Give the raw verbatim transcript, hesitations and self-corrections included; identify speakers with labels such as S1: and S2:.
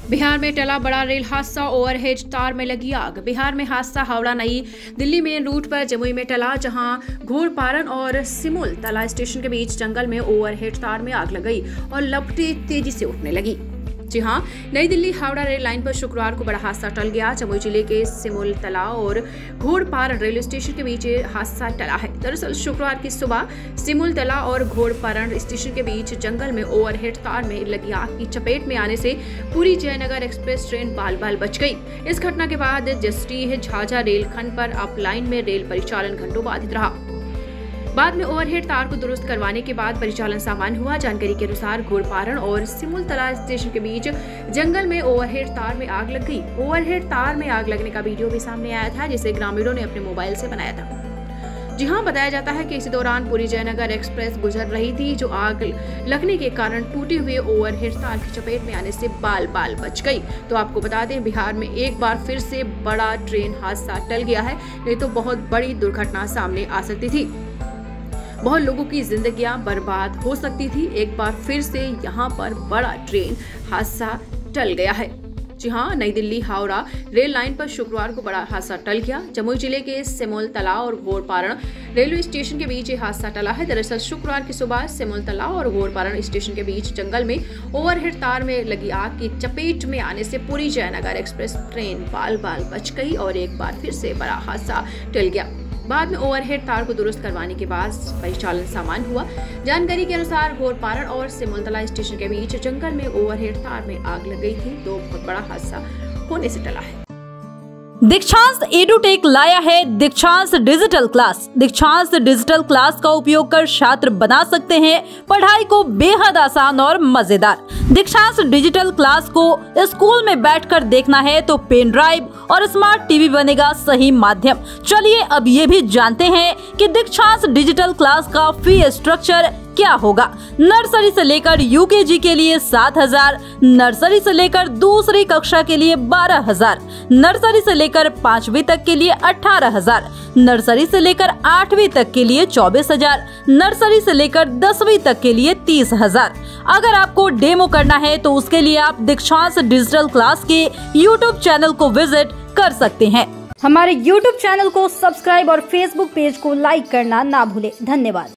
S1: बिहार में टला बड़ा रेल हादसा, ओवरहेड तार में लगी आग। बिहार में हादसा हावड़ा नई दिल्ली मेन रूट पर जमुई में टला, जहां घोड़पारन और सिमुल तला स्टेशन के बीच जंगल में ओवरहेड तार में आग लग गई और लपटें तेजी से उठने लगी। जी हां, नई दिल्ली हावड़ा रेल लाइन पर शुक्रवार को बड़ा हादसा टल गया। जमुई जिले के सिमुल तला और घोड़पारन रेलवे स्टेशन के बीच हादसा टला है। दरअसल शुक्रवार की सुबह सिमुल तला और घोड़पारन स्टेशन के बीच जंगल में ओवरहेड तार में लगी आग की चपेट में आने से पुरी जयनगर एक्सप्रेस ट्रेन बाल बाल बच गई। इस घटना के बाद जस्टी झाझा रेलखंड पर अप लाइन में रेल परिचालन घंटों बाधित रहा। बाद में ओवरहेड तार को दुरुस्त करवाने के बाद परिचालन सामान्य हुआ। जानकारी के अनुसार घोड़पारन और सिमुल तला स्टेशन के बीच जंगल में ओवरहेड तार में आग लग गई। ओवरहेड तार में आग लगने का वीडियो भी सामने आया था, जिसे ग्रामीणों ने अपने मोबाइल से बनाया था। जी हां, बताया जाता है कि इसी दौरान पुरी जयनगर एक्सप्रेस गुजर रही थी, जो आग लगने के कारण टूटे हुए ओवरहेड तार की चपेट में आने से बाल बाल बच गई। तो आपको बता दें, बिहार में एक बार फिर से बड़ा ट्रेन हादसा टल गया है, नहीं तो बहुत बड़ी दुर्घटना सामने आ सकती थी। बहुत लोगों की जिंदगियां बर्बाद हो सकती थी। एक बार फिर से यहाँ पर बड़ा ट्रेन हादसा टल गया है। जी हाँ, नई दिल्ली हावड़ा रेल लाइन पर शुक्रवार को बड़ा हादसा टल गया। जमुई जिले के सिमुल तला और घोड़पारन रेलवे स्टेशन के बीच ये हादसा टला है। दरअसल शुक्रवार की सुबह सिमुल तला और घोड़पारन स्टेशन के बीच जंगल में ओवरहेड तार में लगी आग की चपेट में आने से पुरी जयनगर एक्सप्रेस ट्रेन बाल बाल बच गई और एक बार फिर से बड़ा हादसा टल गया। बाद में ओवरहेड तार को दुरुस्त करवाने के बाद परिचालन सामान्य हुआ। जानकारी के अनुसार घोड़पारन और सिमुलतला स्टेशन के बीच जंगल में ओवरहेड तार में आग लग गई थी, तो बहुत बड़ा हादसा होने से टला है।
S2: दीक्षांत एडुटेक लाया है Dikshant digital class. Dikshant digital class का उपयोग कर छात्र बना सकते हैं पढ़ाई को बेहद आसान और मजेदार। दीक्षांत डिजिटल क्लास को स्कूल में बैठकर देखना है तो पेन ड्राइव और स्मार्ट टीवी बनेगा सही माध्यम। चलिए अब ये भी जानते हैं कि दीक्षांत डिजिटल क्लास का फी स्ट्रक्चर क्या होगा। नर्सरी से लेकर यूकेजी के लिए सात हजार, नर्सरी से लेकर दूसरी कक्षा के लिए बारह हजार, नर्सरी से लेकर पांचवी तक के लिए अठारह हजार, नर्सरी से लेकर आठवीं तक के लिए चौबीस हजार, नर्सरी से लेकर दसवीं तक के लिए तीस हजार। अगर आपको डेमो करना है तो उसके लिए आप दीक्षांत डिजिटल क्लास के यूट्यूब चैनल को विजिट कर सकते हैं।
S3: हमारे यूट्यूब चैनल को सब्सक्राइब और फेसबुक पेज को लाइक करना ना भूले। धन्यवाद।